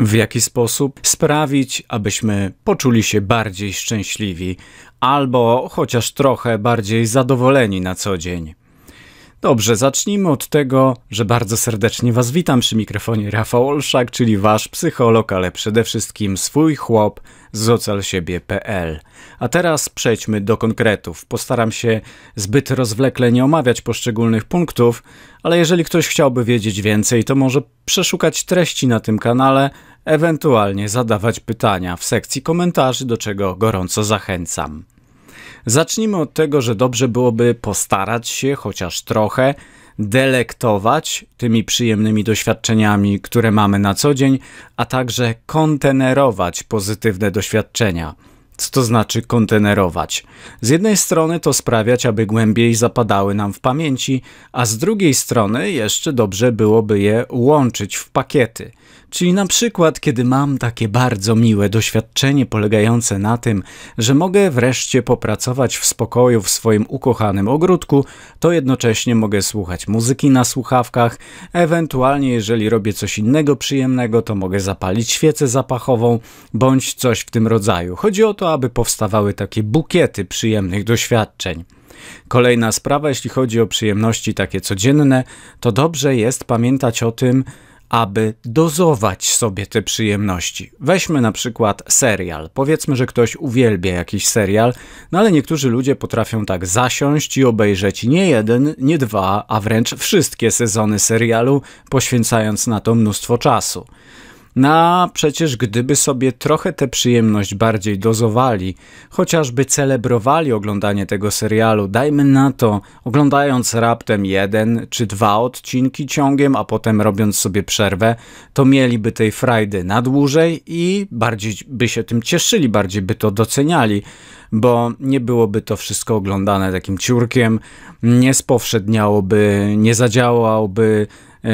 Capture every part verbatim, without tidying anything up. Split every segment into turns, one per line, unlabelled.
W jaki sposób sprawić, abyśmy poczuli się bardziej szczęśliwi albo chociaż trochę bardziej zadowoleni na co dzień. Dobrze, zacznijmy od tego, że bardzo serdecznie Was witam przy mikrofonie Rafał Olszak, czyli Wasz psycholog, ale przede wszystkim swój chłop z ocal siebie kropka pe el. A teraz przejdźmy do konkretów. Postaram się zbyt rozwlekle nie omawiać poszczególnych punktów, ale jeżeli ktoś chciałby wiedzieć więcej, to może przeszukać treści na tym kanale, ewentualnie zadawać pytania w sekcji komentarzy, do czego gorąco zachęcam. Zacznijmy od tego, że dobrze byłoby postarać się chociaż trochę delektować tymi przyjemnymi doświadczeniami, które mamy na co dzień, a także kontenerować pozytywne doświadczenia. Co to znaczy kontenerować? Z jednej strony to sprawiać, aby głębiej zapadały nam w pamięci, a z drugiej strony jeszcze dobrze byłoby je łączyć w pakiety. Czyli na przykład, kiedy mam takie bardzo miłe doświadczenie polegające na tym, że mogę wreszcie popracować w spokoju w swoim ukochanym ogródku, to jednocześnie mogę słuchać muzyki na słuchawkach, ewentualnie jeżeli robię coś innego przyjemnego, to mogę zapalić świecę zapachową bądź coś w tym rodzaju. Chodzi o to, aby powstawały takie bukiety przyjemnych doświadczeń. Kolejna sprawa, jeśli chodzi o przyjemności takie codzienne, to dobrze jest pamiętać o tym, aby dozować sobie te przyjemności. Weźmy na przykład serial. Powiedzmy, że ktoś uwielbia jakiś serial, no ale niektórzy ludzie potrafią tak zasiąść i obejrzeć nie jeden, nie dwa, a wręcz wszystkie sezony serialu, poświęcając na to mnóstwo czasu. No a przecież gdyby sobie trochę tę przyjemność bardziej dozowali, chociażby celebrowali oglądanie tego serialu, dajmy na to, oglądając raptem jeden czy dwa odcinki ciągiem, a potem robiąc sobie przerwę, to mieliby tej frajdy na dłużej i bardziej by się tym cieszyli, bardziej by to doceniali, bo nie byłoby to wszystko oglądane takim ciurkiem, nie spowszedniałoby, nie zadziałałoby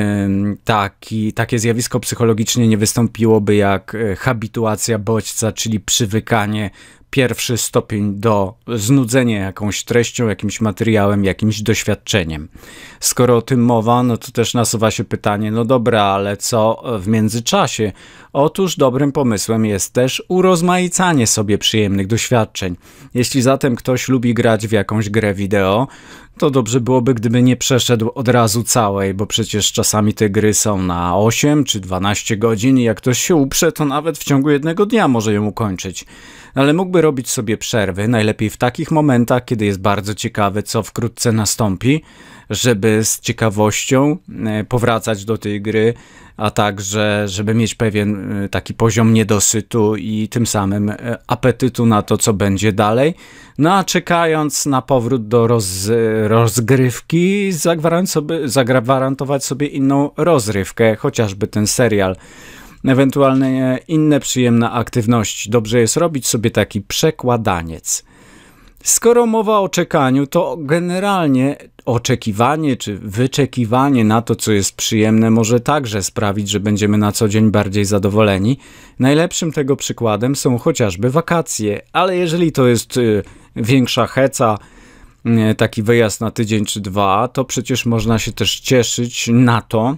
Taki, takie zjawisko psychologicznie nie wystąpiłoby jak habituacja bodźca, czyli przywykanie, pierwszy stopień do znudzenia jakąś treścią, jakimś materiałem, jakimś doświadczeniem. Skoro o tym mowa, no to też nasuwa się pytanie, no dobra, ale co w międzyczasie? Otóż dobrym pomysłem jest też urozmaicanie sobie przyjemnych doświadczeń. Jeśli zatem ktoś lubi grać w jakąś grę wideo, to dobrze byłoby, gdyby nie przeszedł od razu całej, bo przecież czasami te gry są na osiem czy dwanaście godzin i jak ktoś się uprze, to nawet w ciągu jednego dnia może ją ukończyć. Ale mógłby robić sobie przerwy, najlepiej w takich momentach, kiedy jest bardzo ciekawy, co wkrótce nastąpi, żeby z ciekawością powracać do tej gry, a także żeby mieć pewien taki poziom niedosytu i tym samym apetytu na to, co będzie dalej. No a czekając na powrót do roz, rozgrywki, zagwarantować sobie, zagwarantować sobie inną rozrywkę, chociażby ten serial. Ewentualnie inne przyjemne aktywności. Dobrze jest robić sobie taki przekładaniec. Skoro mowa o czekaniu, to generalnie oczekiwanie czy wyczekiwanie na to, co jest przyjemne, może także sprawić, że będziemy na co dzień bardziej zadowoleni. Najlepszym tego przykładem są chociażby wakacje, ale jeżeli to jest y, większa heca, y, taki wyjazd na tydzień czy dwa, to przecież można się też cieszyć na to,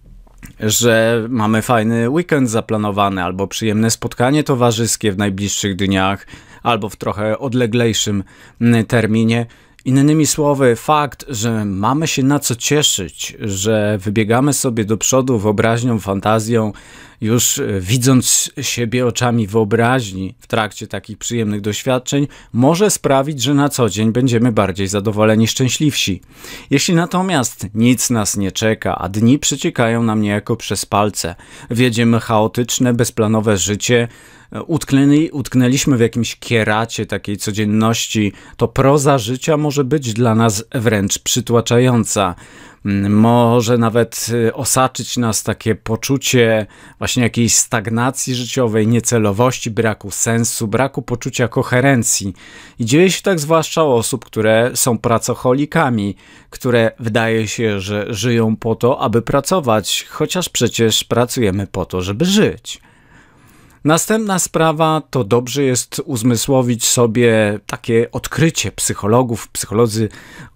że mamy fajny weekend zaplanowany, albo przyjemne spotkanie towarzyskie w najbliższych dniach, albo w trochę odleglejszym terminie. Innymi słowy, fakt, że mamy się na co cieszyć, że wybiegamy sobie do przodu wyobraźnią, fantazją, już widząc siebie oczami wyobraźni w trakcie takich przyjemnych doświadczeń, może sprawić, że na co dzień będziemy bardziej zadowoleni, szczęśliwsi. Jeśli natomiast nic nas nie czeka, a dni przeciekają nam niejako przez palce, wiedziemy chaotyczne, bezplanowe życie, utknęli, utknęliśmy w jakimś kieracie takiej codzienności, to proza życia może być dla nas wręcz przytłaczająca. Może nawet osaczyć nas takie poczucie właśnie jakiejś stagnacji życiowej, niecelowości, braku sensu, braku poczucia koherencji. I dzieje się tak zwłaszcza u osób, które są pracocholikami, które wydaje się, że żyją po to, aby pracować, chociaż przecież pracujemy po to, żeby żyć. Następna sprawa to dobrze jest uzmysłowić sobie takie odkrycie psychologów. Psycholodzy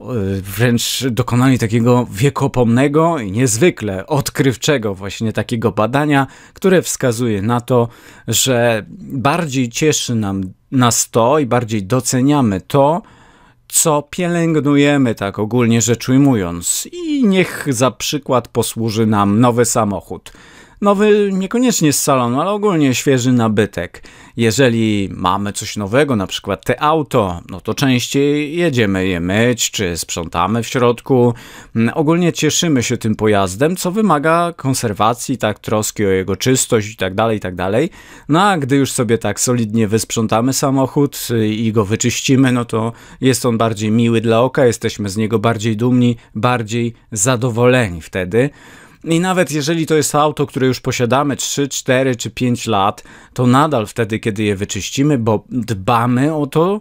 wręcz dokonali takiego wiekopomnego i niezwykle odkrywczego właśnie takiego badania, które wskazuje na to, że bardziej cieszy nam, nas to i bardziej doceniamy to, co pielęgnujemy, tak ogólnie rzecz ujmując. I niech za przykład posłuży nam nowy samochód. Nowy niekoniecznie z salonu, ale ogólnie świeży nabytek. Jeżeli mamy coś nowego, na przykład te auto, no to częściej jedziemy je myć, czy sprzątamy w środku. Ogólnie cieszymy się tym pojazdem, co wymaga konserwacji, tak, troski o jego czystość i tak dalej, i tak dalej. No a gdy już sobie tak solidnie wysprzątamy samochód i go wyczyścimy, no to jest on bardziej miły dla oka, jesteśmy z niego bardziej dumni, bardziej zadowoleni wtedy. I nawet jeżeli to jest auto, które już posiadamy trzy, cztery czy pięć lat, to nadal wtedy, kiedy je wyczyścimy, bo dbamy o to,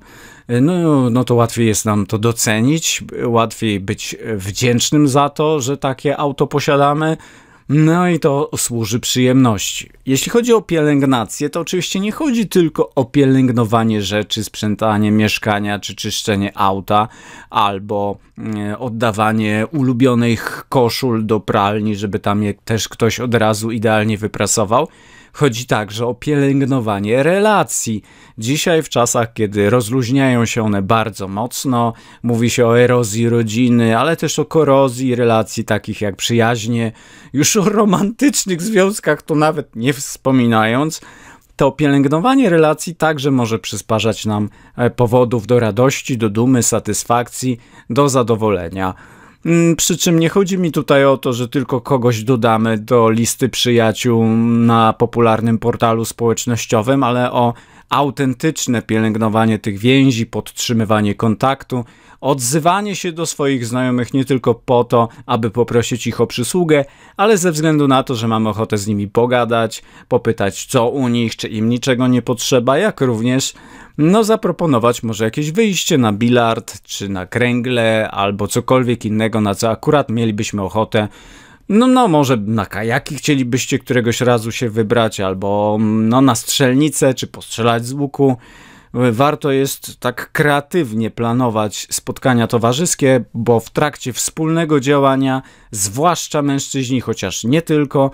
no, no to łatwiej jest nam to docenić, łatwiej być wdzięcznym za to, że takie auto posiadamy. No i to służy przyjemności. Jeśli chodzi o pielęgnację, to oczywiście nie chodzi tylko o pielęgnowanie rzeczy, sprzątanie mieszkania czy czyszczenie auta, albo oddawanie ulubionych koszul do pralni, żeby tam je też ktoś od razu idealnie wyprasował. Chodzi także o pielęgnowanie relacji. Dzisiaj w czasach, kiedy rozluźniają się one bardzo mocno, mówi się o erozji rodziny, ale też o korozji relacji takich jak przyjaźnie, już o romantycznych związkach to nawet nie wspominając, to pielęgnowanie relacji także może przysparzać nam powodów do radości, do dumy, satysfakcji, do zadowolenia. Przy czym nie chodzi mi tutaj o to, że tylko kogoś dodamy do listy przyjaciół na popularnym portalu społecznościowym, ale o autentyczne pielęgnowanie tych więzi, podtrzymywanie kontaktu, odzywanie się do swoich znajomych nie tylko po to, aby poprosić ich o przysługę, ale ze względu na to, że mamy ochotę z nimi pogadać, popytać co u nich, czy im niczego nie potrzeba, jak również no zaproponować może jakieś wyjście na bilard, czy na kręgle, albo cokolwiek innego, na co akurat mielibyśmy ochotę. No, no może na kajaki chcielibyście któregoś razu się wybrać, albo no na strzelnicę, czy postrzelać z łuku. Warto jest tak kreatywnie planować spotkania towarzyskie, bo w trakcie wspólnego działania, zwłaszcza mężczyźni, chociaż nie tylko,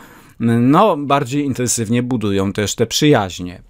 no bardziej intensywnie budują też te przyjaźnie.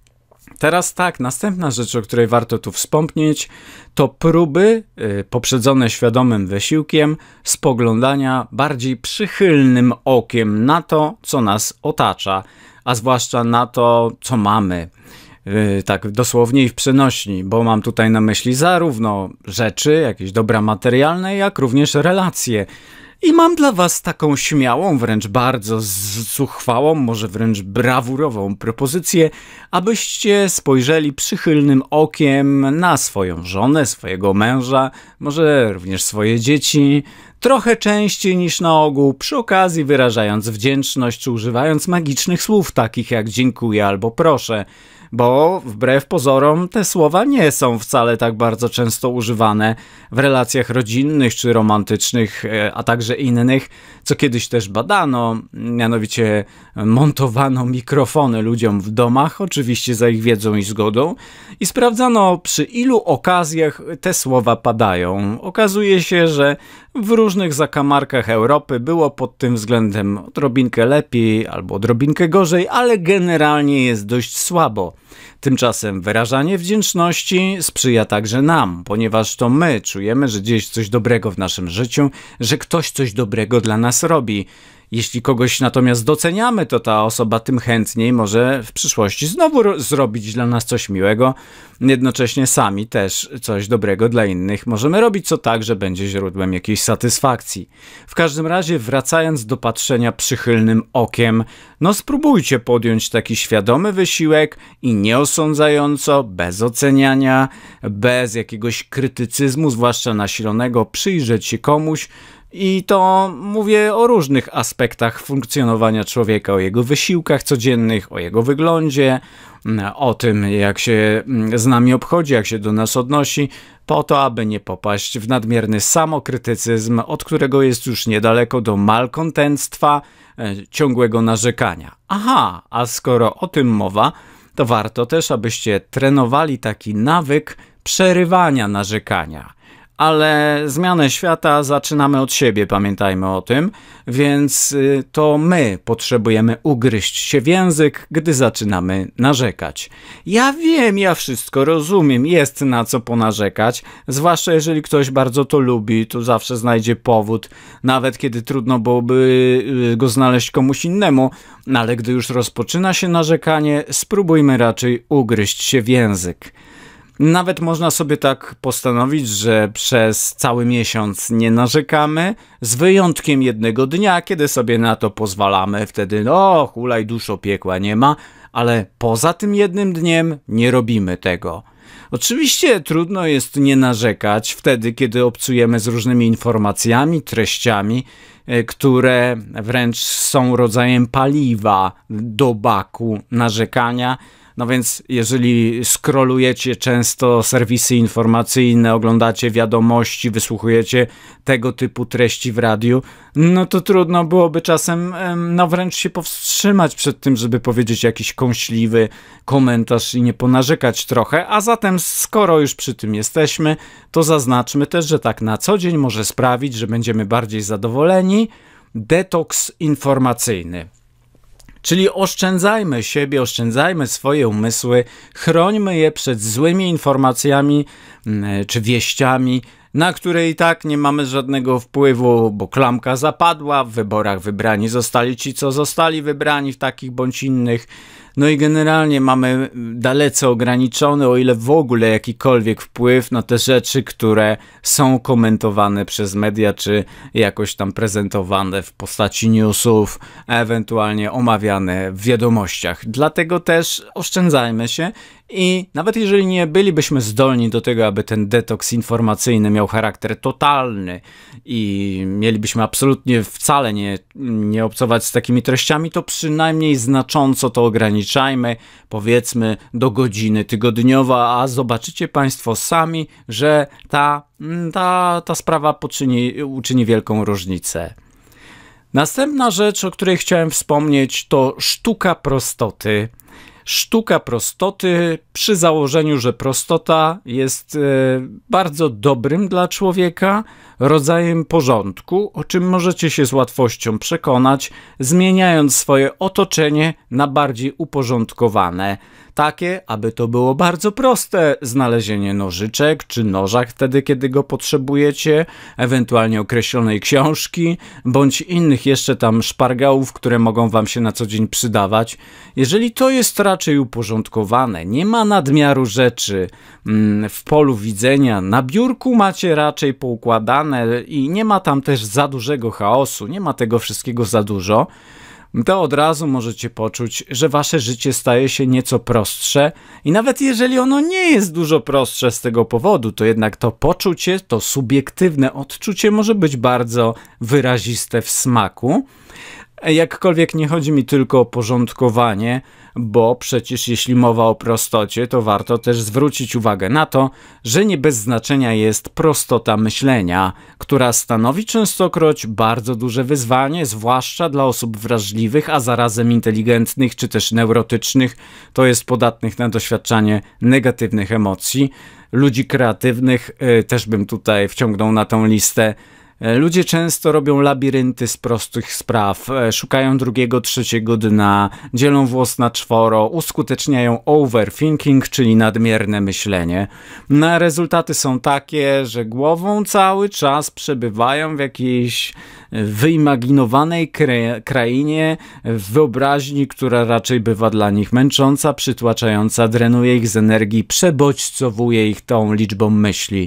Teraz tak, następna rzecz, o której warto tu wspomnieć, to próby y, poprzedzone świadomym wysiłkiem spoglądania bardziej przychylnym okiem na to, co nas otacza, a zwłaszcza na to, co mamy. Yy, tak dosłownie i w przenośni, bo mam tutaj na myśli zarówno rzeczy, jakieś dobra materialne, jak również relacje. I mam dla was taką śmiałą, wręcz bardzo zuchwałą, może wręcz brawurową propozycję, abyście spojrzeli przychylnym okiem na swoją żonę, swojego męża, może również swoje dzieci, trochę częściej niż na ogół, przy okazji wyrażając wdzięczność, czy używając magicznych słów takich jak dziękuję albo proszę. Bo wbrew pozorom te słowa nie są wcale tak bardzo często używane w relacjach rodzinnych czy romantycznych, a także innych, co kiedyś też badano, mianowicie montowano mikrofony ludziom w domach, oczywiście za ich wiedzą i zgodą, i sprawdzano, przy ilu okazjach te słowa padają. Okazuje się, że w różnych zakamarkach Europy było pod tym względem odrobinkę lepiej albo odrobinkę gorzej, ale generalnie jest dość słabo. Tymczasem wyrażanie wdzięczności sprzyja także nam, ponieważ to my czujemy, że dzieje się coś dobrego w naszym życiu, że ktoś coś dobrego dla nas robi. Jeśli kogoś natomiast doceniamy, to ta osoba tym chętniej może w przyszłości znowu zrobić dla nas coś miłego. Jednocześnie sami też coś dobrego dla innych możemy robić, co także będzie źródłem jakiejś satysfakcji. W każdym razie, wracając do patrzenia przychylnym okiem, no spróbujcie podjąć taki świadomy wysiłek i nieosądzająco, bez oceniania, bez jakiegoś krytycyzmu, zwłaszcza nasilonego, przyjrzeć się komuś. I to mówię o różnych aspektach funkcjonowania człowieka, o jego wysiłkach codziennych, o jego wyglądzie, o tym, jak się z nami obchodzi, jak się do nas odnosi, po to, aby nie popaść w nadmierny samokrytycyzm, od którego jest już niedaleko do malkontentstwa, e, ciągłego narzekania. Aha, a skoro o tym mowa, to warto też, abyście trenowali taki nawyk przerywania narzekania. Ale zmianę świata zaczynamy od siebie, pamiętajmy o tym, więc to my potrzebujemy ugryźć się w język, gdy zaczynamy narzekać. Ja wiem, ja wszystko rozumiem, jest na co ponarzekać, zwłaszcza jeżeli ktoś bardzo to lubi, to zawsze znajdzie powód, nawet kiedy trudno byłoby go znaleźć komuś innemu, ale gdy już rozpoczyna się narzekanie, spróbujmy raczej ugryźć się w język. Nawet można sobie tak postanowić, że przez cały miesiąc nie narzekamy, z wyjątkiem jednego dnia, kiedy sobie na to pozwalamy. Wtedy no, hulaj duszo, piekła nie ma, ale poza tym jednym dniem nie robimy tego. Oczywiście trudno jest nie narzekać wtedy, kiedy obcujemy z różnymi informacjami, treściami, które wręcz są rodzajem paliwa do baku narzekania. No więc jeżeli scrollujecie często serwisy informacyjne, oglądacie wiadomości, wysłuchujecie tego typu treści w radiu, no to trudno byłoby czasem no wręcz się powstrzymać przed tym, żeby powiedzieć jakiś kąśliwy komentarz i nie ponarzekać trochę, a zatem skoro już przy tym jesteśmy, to zaznaczmy też, że tak na co dzień może sprawić, że będziemy bardziej zadowoleni. Detoks informacyjny. Czyli oszczędzajmy siebie, oszczędzajmy swoje umysły, chrońmy je przed złymi informacjami czy wieściami, na które i tak nie mamy żadnego wpływu, bo klamka zapadła, w wyborach wybrani zostali ci, co zostali wybrani w takich bądź innych. No i generalnie mamy dalece ograniczony, o ile w ogóle jakikolwiek wpływ na te rzeczy, które są komentowane przez media, czy jakoś tam prezentowane w postaci newsów, ewentualnie omawiane w wiadomościach. Dlatego też oszczędzajmy się i nawet jeżeli nie bylibyśmy zdolni do tego, aby ten detoks informacyjny miał charakter totalny i mielibyśmy absolutnie wcale nie, nie obcować z takimi treściami, to przynajmniej znacząco to ograniczajmy, powiedzmy do godziny tygodniowa, a zobaczycie Państwo sami, że ta, ta, ta sprawa poczyni, uczyni wielką różnicę. Następna rzecz, o której chciałem wspomnieć, to sztuka prostoty. Sztuka prostoty przy założeniu, że prostota jest e, bardzo dobrym dla człowieka rodzajem porządku, o czym możecie się z łatwością przekonać, zmieniając swoje otoczenie na bardziej uporządkowane. Takie, aby to było bardzo proste znalezienie nożyczek czy noża wtedy, kiedy go potrzebujecie, ewentualnie określonej książki, bądź innych jeszcze tam szpargałów, które mogą wam się na co dzień przydawać. Jeżeli to jest raczej uporządkowane, nie ma nadmiaru rzeczy mm, w polu widzenia, na biurku macie raczej poukładane i nie ma tam też za dużego chaosu, nie ma tego wszystkiego za dużo, to od razu możecie poczuć, że wasze życie staje się nieco prostsze i nawet jeżeli ono nie jest dużo prostsze z tego powodu, to jednak to poczucie, to subiektywne odczucie może być bardzo wyraziste w smaku. Jakkolwiek nie chodzi mi tylko o porządkowanie, bo przecież jeśli mowa o prostocie, to warto też zwrócić uwagę na to, że nie bez znaczenia jest prostota myślenia, która stanowi częstokroć bardzo duże wyzwanie, zwłaszcza dla osób wrażliwych, a zarazem inteligentnych czy też neurotycznych, to jest podatnych na doświadczanie negatywnych emocji. Ludzi kreatywnych y, też bym tutaj wciągnął na tą listę. Ludzie często robią labirynty z prostych spraw, szukają drugiego, trzeciego dna, dzielą włos na czworo, uskuteczniają overthinking, czyli nadmierne myślenie. No a rezultaty są takie, że głową cały czas przebywają w jakiejś wyimaginowanej krainie, w wyobraźni, która raczej bywa dla nich męcząca, przytłaczająca, drenuje ich z energii, przebodźcowuje ich tą liczbą myśli.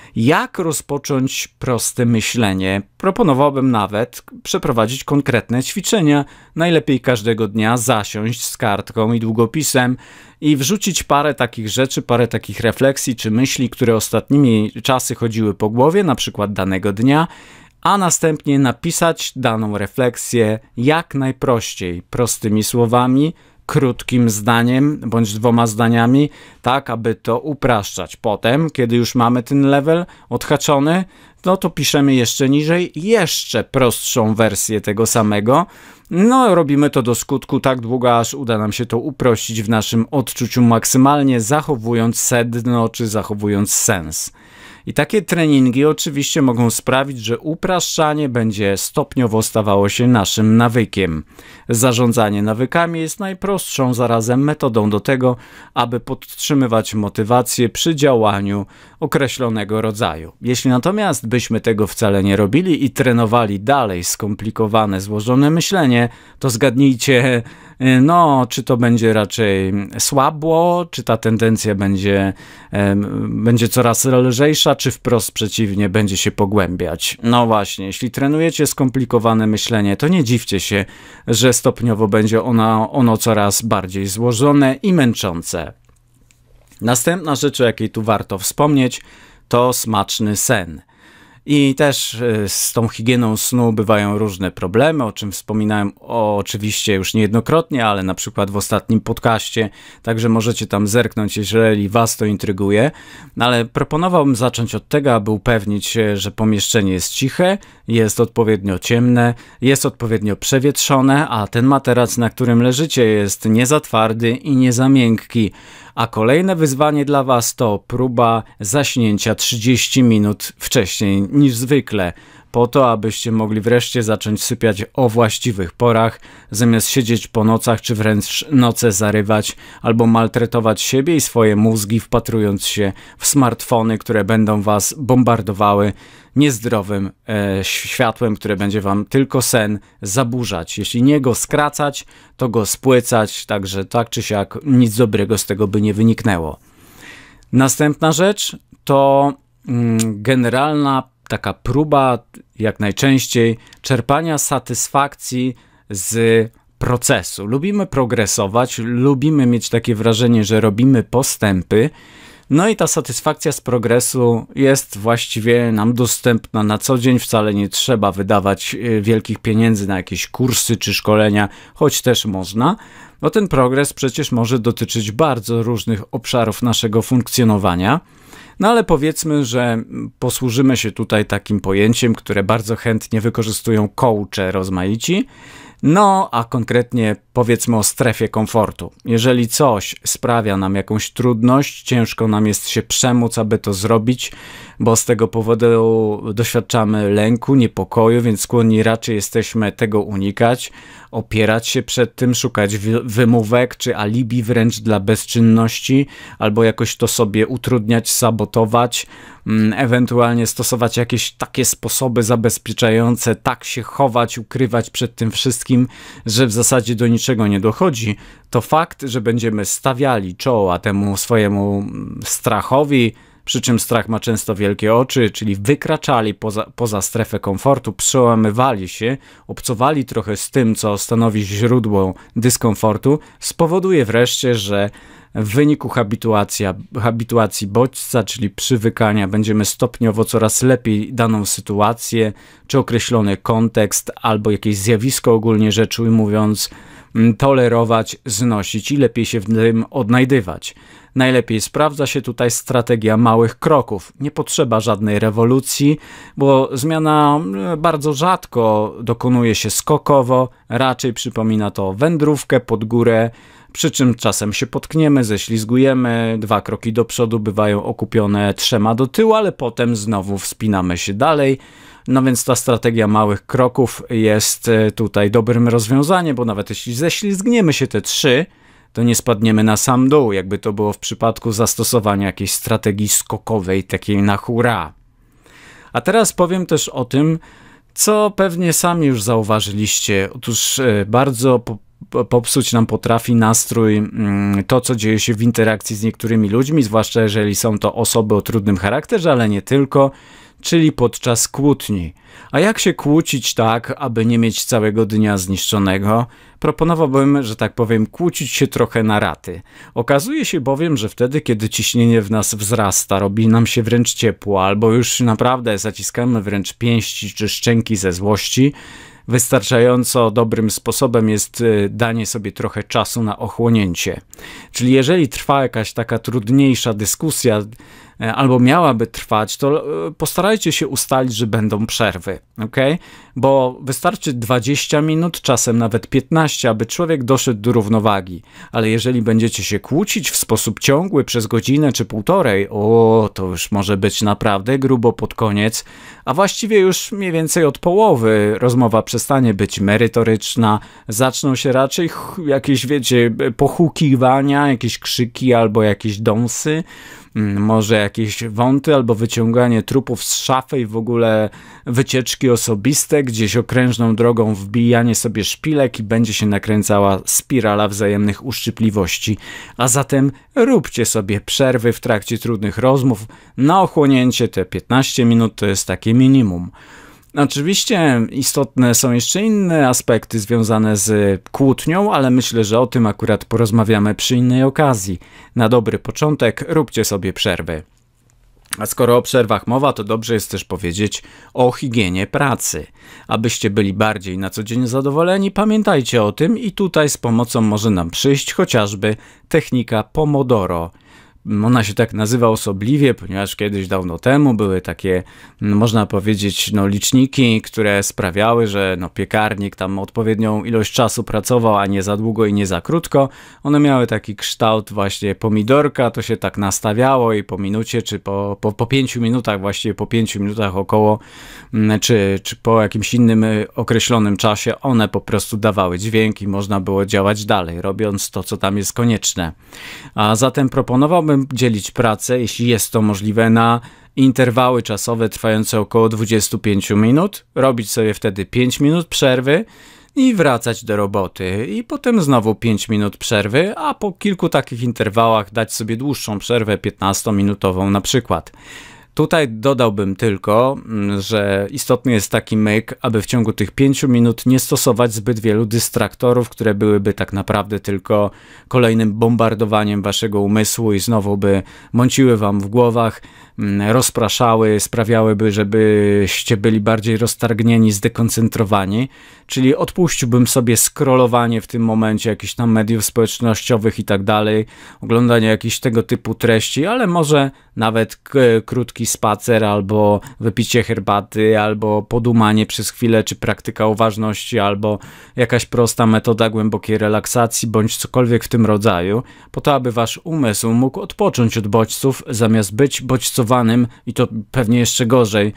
Jak rozpocząć proste myślenie? Proponowałbym nawet przeprowadzić konkretne ćwiczenia. Najlepiej każdego dnia zasiąść z kartką i długopisem i wrzucić parę takich rzeczy, parę takich refleksji czy myśli, które ostatnimi czasy chodziły po głowie, na przykład danego dnia, a następnie napisać daną refleksję jak najprościej, prostymi słowami, krótkim zdaniem bądź dwoma zdaniami, tak aby to upraszczać. Potem, kiedy już mamy ten level odhaczony, no to piszemy jeszcze niżej jeszcze prostszą wersję tego samego. No, robimy to do skutku tak długo, aż uda nam się to uprościć w naszym odczuciu maksymalnie, zachowując sedno czy zachowując sens. I takie treningi oczywiście mogą sprawić, że upraszczanie będzie stopniowo stawało się naszym nawykiem. Zarządzanie nawykami jest najprostszą zarazem metodą do tego, aby podtrzymywać motywację przy działaniu określonego rodzaju. Jeśli natomiast byśmy tego wcale nie robili i trenowali dalej skomplikowane, złożone myślenie, to zgadnijcie, no, czy to będzie raczej słabło, czy ta tendencja będzie, e, będzie coraz lżejsza, czy wprost przeciwnie, będzie się pogłębiać. No właśnie, jeśli trenujecie skomplikowane myślenie, to nie dziwcie się, że stopniowo będzie ono, ono coraz bardziej złożone i męczące. Następna rzecz, o jakiej tu warto wspomnieć, to smaczny sen. I też z tą higieną snu bywają różne problemy, o czym wspominałem o, oczywiście już niejednokrotnie, ale na przykład w ostatnim podcaście, także możecie tam zerknąć, jeżeli was to intryguje. Ale proponowałbym zacząć od tego, aby upewnić się, że pomieszczenie jest ciche, jest odpowiednio ciemne, jest odpowiednio przewietrzone, a ten materac, na którym leżycie, jest nie za twardy i nie za miękki. A kolejne wyzwanie dla was to próba zaśnięcia trzydzieści minut wcześniej niż zwykle, po to, abyście mogli wreszcie zacząć sypiać o właściwych porach, zamiast siedzieć po nocach, czy wręcz noce zarywać, albo maltretować siebie i swoje mózgi, wpatrując się w smartfony, które będą was bombardowały niezdrowym e, światłem, które będzie wam tylko sen zaburzać. Jeśli nie go skracać, to go spłycać, także tak czy siak nic dobrego z tego by nie wyniknęło. Następna rzecz to mm, generalna taka próba, jak najczęściej, czerpania satysfakcji z procesu. Lubimy progresować, lubimy mieć takie wrażenie, że robimy postępy, no i ta satysfakcja z progresu jest właściwie nam dostępna na co dzień, wcale nie trzeba wydawać wielkich pieniędzy na jakieś kursy czy szkolenia, choć też można. No ten progres przecież może dotyczyć bardzo różnych obszarów naszego funkcjonowania. No ale powiedzmy, że posłużymy się tutaj takim pojęciem, które bardzo chętnie wykorzystują coache rozmaici. No, a konkretnie powiedzmy o strefie komfortu. Jeżeli coś sprawia nam jakąś trudność, ciężko nam jest się przemóc, aby to zrobić, bo z tego powodu doświadczamy lęku, niepokoju, więc skłonni raczej jesteśmy tego unikać, opierać się przed tym, szukać wymówek czy alibi wręcz dla bezczynności, albo jakoś to sobie utrudniać, sabotować, ewentualnie stosować jakieś takie sposoby zabezpieczające, tak się chować, ukrywać przed tym wszystkim, że w zasadzie do niczego nie dochodzi. To fakt, że będziemy stawiali czoła temu swojemu strachowi, przy czym strach ma często wielkie oczy, czyli wykraczali poza, poza strefę komfortu, przełamywali się, obcowali trochę z tym, co stanowi źródło dyskomfortu, spowoduje wreszcie, że w wyniku habituacja, habituacji bodźca, czyli przywykania, będziemy stopniowo coraz lepiej daną sytuację, czy określony kontekst, albo jakieś zjawisko ogólnie rzecz ujmując, tolerować, znosić i lepiej się w tym odnajdywać. Najlepiej sprawdza się tutaj strategia małych kroków. Nie potrzeba żadnej rewolucji, bo zmiana bardzo rzadko dokonuje się skokowo, raczej przypomina to wędrówkę pod górę, przy czym czasem się potkniemy, ześlizgujemy, dwa kroki do przodu bywają okupione trzema do tyłu, ale potem znowu wspinamy się dalej. No więc ta strategia małych kroków jest tutaj dobrym rozwiązaniem, bo nawet jeśli ześlizgniemy się te trzy, to nie spadniemy na sam dół, jakby to było w przypadku zastosowania jakiejś strategii skokowej, takiej na hurra. A teraz powiem też o tym, co pewnie sami już zauważyliście. Otóż bardzo po popsuć nam potrafi nastrój to, co dzieje się w interakcji z niektórymi ludźmi, zwłaszcza jeżeli są to osoby o trudnym charakterze, ale nie tylko, czyli podczas kłótni. A jak się kłócić tak, aby nie mieć całego dnia zniszczonego? Proponowałbym, że tak powiem, kłócić się trochę na raty. Okazuje się bowiem, że wtedy, kiedy ciśnienie w nas wzrasta, robi nam się wręcz ciepło, albo już naprawdę zaciskamy wręcz pięści czy szczęki ze złości, Wystarczająco dobrym sposobem jest danie sobie trochę czasu na ochłonięcie. Czyli jeżeli trwa jakaś taka trudniejsza dyskusja, albo miałaby trwać, to postarajcie się ustalić, że będą przerwy, ok? Bo wystarczy dwadzieścia minut, czasem nawet piętnaście, aby człowiek doszedł do równowagi. Ale jeżeli będziecie się kłócić w sposób ciągły przez godzinę czy półtorej, o, to już może być naprawdę grubo pod koniec, a właściwie już mniej więcej od połowy rozmowa przestanie być merytoryczna, zaczną się raczej jakieś, wiecie, pochukiwania, jakieś krzyki albo jakieś dąsy, może jakieś wąty albo wyciąganie trupów z szafy i w ogóle wycieczki osobiste, gdzieś okrężną drogą wbijanie sobie szpilek i będzie się nakręcała spirala wzajemnych uszczypliwości. A zatem róbcie sobie przerwy w trakcie trudnych rozmów. Na ochłonięcie te piętnaście minut to jest takie minimum. Oczywiście istotne są jeszcze inne aspekty związane z kłótnią, ale myślę, że o tym akurat porozmawiamy przy innej okazji. Na dobry początek róbcie sobie przerwy. A skoro o przerwach mowa, to dobrze jest też powiedzieć o higienie pracy. Abyście byli bardziej na co dzień zadowoleni, pamiętajcie o tym i tutaj z pomocą może nam przyjść chociażby technika Pomodoro. Ona się tak nazywa osobliwie, ponieważ kiedyś dawno temu były takie, można powiedzieć, no, liczniki, które sprawiały, że no, piekarnik tam odpowiednią ilość czasu pracował, a nie za długo i nie za krótko. One miały taki kształt właśnie pomidorka, to się tak nastawiało i po minucie, czy po, po, po pięciu minutach, właściwie po pięciu minutach około, czy, czy po jakimś innym określonym czasie, one po prostu dawały dźwięk i można było działać dalej, robiąc to, co tam jest konieczne. A zatem proponowałbym dzielić pracę, jeśli jest to możliwe, na interwały czasowe trwające około dwadzieścia pięć minut, robić sobie wtedy pięć minut przerwy i wracać do roboty. I potem znowu pięć minut przerwy, a po kilku takich interwałach dać sobie dłuższą przerwę, piętnastominutową na przykład. Tutaj dodałbym tylko, że istotny jest taki myk, aby w ciągu tych pięciu minut nie stosować zbyt wielu dystraktorów, które byłyby tak naprawdę tylko kolejnym bombardowaniem waszego umysłu i znowu by mąciły wam w głowach, rozpraszały, sprawiałyby, żebyście byli bardziej roztargnieni, zdekoncentrowani. Czyli odpuściłbym sobie scrollowanie w tym momencie jakichś tam mediów społecznościowych i tak dalej, oglądanie jakichś tego typu treści, ale może nawet krótki spacer, albo wypicie herbaty, albo podumanie przez chwilę, czy praktyka uważności, albo jakaś prosta metoda głębokiej relaksacji, bądź cokolwiek w tym rodzaju, po to, aby wasz umysł mógł odpocząć od bodźców, zamiast być bodźcowanym, i to pewnie jeszcze gorzej,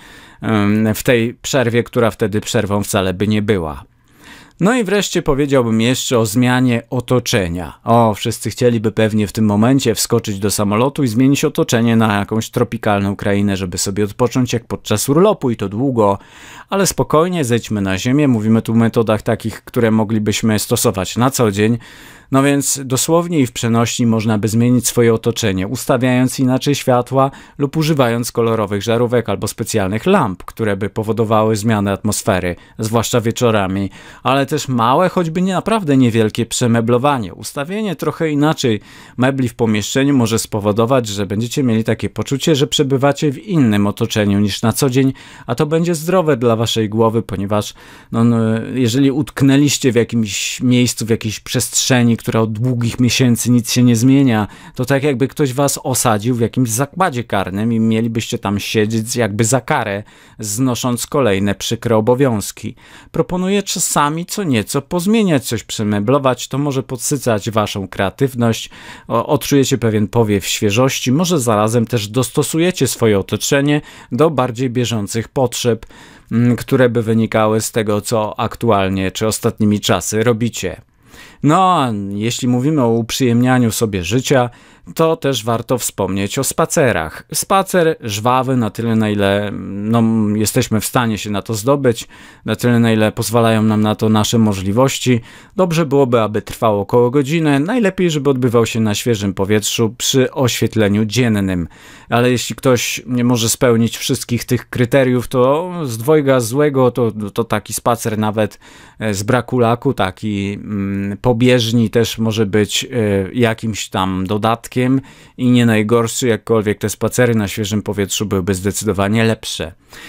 w tej przerwie, która wtedy przerwą wcale by nie była. No i wreszcie powiedziałbym jeszcze o zmianie otoczenia. O, wszyscy chcieliby pewnie w tym momencie wskoczyć do samolotu i zmienić otoczenie na jakąś tropikalną krainę, żeby sobie odpocząć jak podczas urlopu i to długo, ale spokojnie zejdźmy na ziemię. Mówimy tu o metodach takich, które moglibyśmy stosować na co dzień. No więc dosłownie i w przenośni można by zmienić swoje otoczenie, ustawiając inaczej światła lub używając kolorowych żarówek albo specjalnych lamp, które by powodowały zmianę atmosfery, zwłaszcza wieczorami, ale też małe, choćby nie naprawdę niewielkie przemeblowanie. Ustawienie trochę inaczej mebli w pomieszczeniu może spowodować, że będziecie mieli takie poczucie, że przebywacie w innym otoczeniu niż na co dzień, a to będzie zdrowe dla waszej głowy, ponieważ no, no, jeżeli utknęliście w jakimś miejscu, w jakiejś przestrzeni, która od długich miesięcy nic się nie zmienia, to tak jakby ktoś was osadził w jakimś zakładzie karnym i mielibyście tam siedzieć jakby za karę, znosząc kolejne przykre obowiązki. Proponuję czasami co nieco pozmieniać, coś przemeblować, to może podsycać waszą kreatywność, odczujecie pewien powiew świeżości, może zarazem też dostosujecie swoje otoczenie do bardziej bieżących potrzeb, które by wynikały z tego, co aktualnie czy ostatnimi czasy robicie. No, a jeśli mówimy o uprzyjemnianiu sobie życia, to też warto wspomnieć o spacerach. Spacer żwawy na tyle, na ile no, jesteśmy w stanie się na to zdobyć, na tyle, na ile pozwalają nam na to nasze możliwości. Dobrze byłoby, aby trwał około godziny, najlepiej, żeby odbywał się na świeżym powietrzu przy oświetleniu dziennym. Ale jeśli ktoś nie może spełnić wszystkich tych kryteriów, to z dwojga złego to, to taki spacer nawet z braku laku, taki mm, po bieżni też może być y, jakimś tam dodatkiem i nie najgorszy, jakkolwiek te spacery na świeżym powietrzu byłyby zdecydowanie lepsze.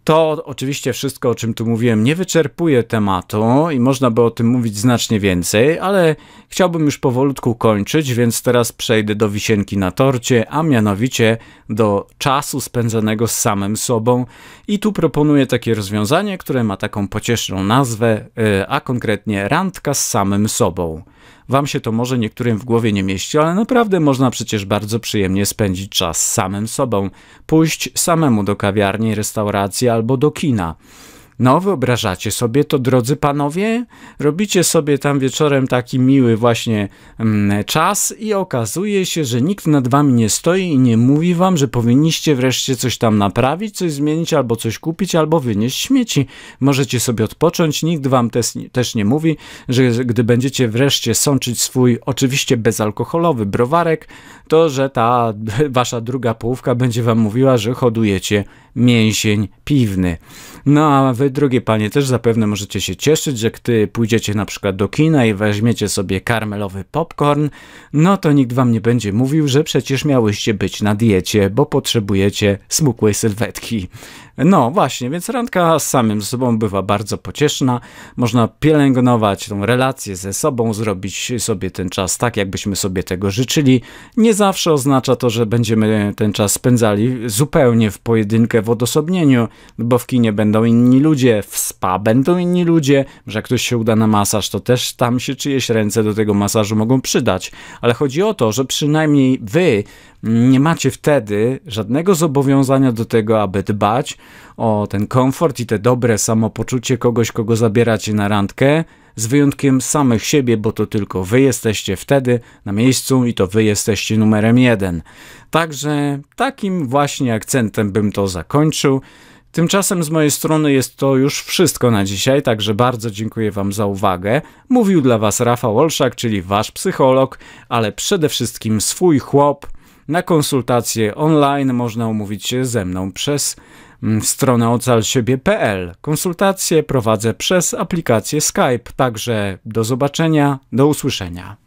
To oczywiście wszystko, o czym tu mówiłem, nie wyczerpuje tematu i można by o tym mówić znacznie więcej, ale chciałbym już powolutku kończyć, więc teraz przejdę do wisienki na torcie, a mianowicie do czasu spędzanego z samym sobą. I tu proponuję takie rozwiązanie, które ma taką pocieszną nazwę, a konkretnie randka z samym sobą. Wam się to może niektórym w głowie nie mieści, ale naprawdę można przecież bardzo przyjemnie spędzić czas z samym sobą. Pójść samemu do kawiarni, restauracji albo do kina. No, wyobrażacie sobie to, drodzy panowie? Robicie sobie tam wieczorem taki miły właśnie mm, czas i okazuje się, że nikt nad wami nie stoi i nie mówi wam, że powinniście wreszcie coś tam naprawić, coś zmienić, albo coś kupić, albo wynieść śmieci. Możecie sobie odpocząć, nikt wam też, też nie mówi, że gdy będziecie wreszcie sączyć swój oczywiście bezalkoholowy browarek, to że ta wasza druga połówka będzie wam mówiła, że hodujecie mięsień piwny. No a wy, drogie panie, też zapewne możecie się cieszyć, że gdy pójdziecie na przykład do kina i weźmiecie sobie karmelowy popcorn, no to nikt wam nie będzie mówił, że przecież miałyście być na diecie, bo potrzebujecie smukłej sylwetki. No właśnie, więc randka z samym sobą bywa bardzo pocieszna. Można pielęgnować tą relację ze sobą, zrobić sobie ten czas tak, jakbyśmy sobie tego życzyli. Nie zawsze oznacza to, że będziemy ten czas spędzali zupełnie w pojedynkę, w odosobnieniu, bo w kinie będą inni ludzie, w spa będą inni ludzie, że jak ktoś się uda na masaż, to też tam się czyjeś ręce do tego masażu mogą przydać. Ale chodzi o to, że przynajmniej wy nie macie wtedy żadnego zobowiązania do tego, aby dbać o ten komfort i te dobre samopoczucie kogoś, kogo zabieracie na randkę, z wyjątkiem samych siebie, bo to tylko wy jesteście wtedy na miejscu i to wy jesteście numerem jeden. Także takim właśnie akcentem bym to zakończył. Tymczasem z mojej strony jest to już wszystko na dzisiaj, także bardzo dziękuję wam za uwagę. Mówił dla was Rafał Olszak, czyli wasz psycholog, ale przede wszystkim swój chłop. Na konsultacje online można umówić się ze mną przez stronę ocal siebie kropka p l. Konsultacje prowadzę przez aplikację Skype, także do zobaczenia, do usłyszenia.